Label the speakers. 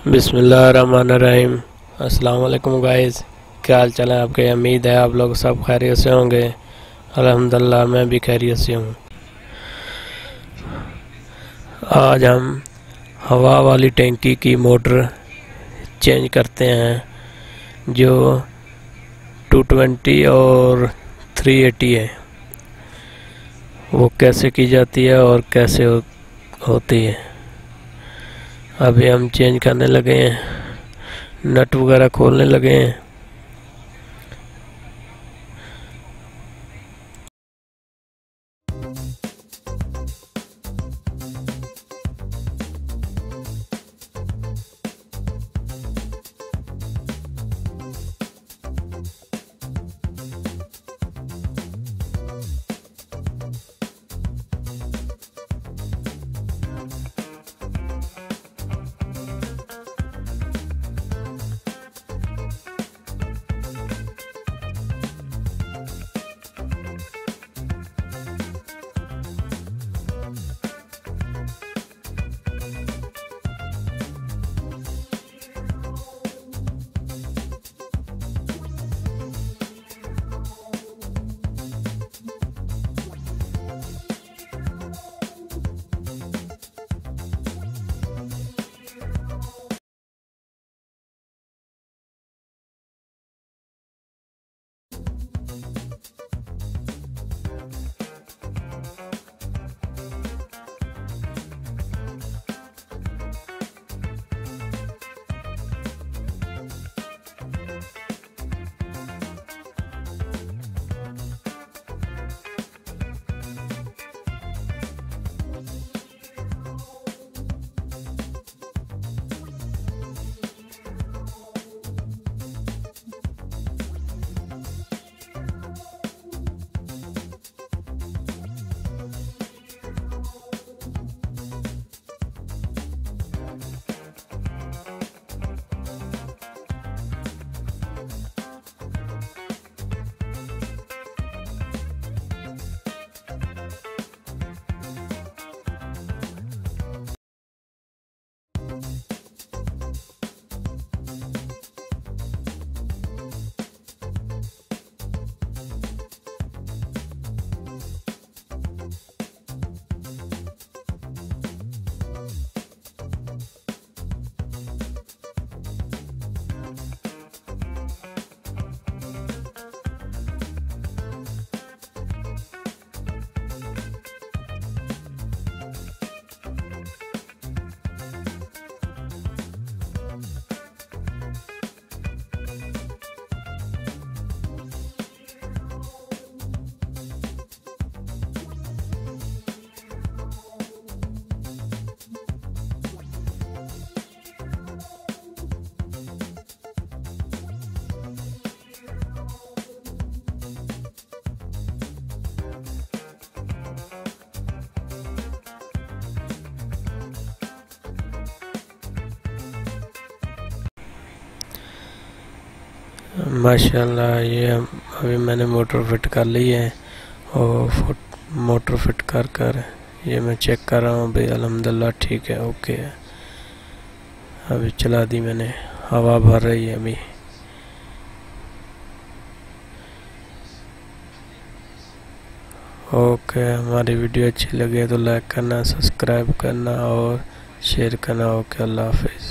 Speaker 1: बिस्मिल्लाहिर्रहमानिर्रहीम। अस्सलाम वालेकुम गाइस, क्या हाल चाल है आपके। उम्मीद है आप लोग सब खैरियत से होंगे। अल्हम्दुलिल्लाह मैं भी खैरियत से हूँ। आज हम हवा वाली टैंकी की मोटर चेंज करते हैं जो 220 और 380 है। वो कैसे की जाती है और कैसे होती है अभी हम चेंज करने लगे हैं, नट वगैरह खोलने लगे हैं। माशाल्लाह ये अभी मैंने मोटर फिट कर ली है और मोटर फिट कर कर ये मैं चेक कर रहा हूँ भाई। अल्हम्दुलिल्लाह ठीक है, ओके है। अभी चला दी मैंने, हवा भर रही है अभी। ओके, हमारी वीडियो अच्छी लगे तो लाइक करना, सब्सक्राइब करना और शेयर करना। ओके, अल्लाह हाफिज़।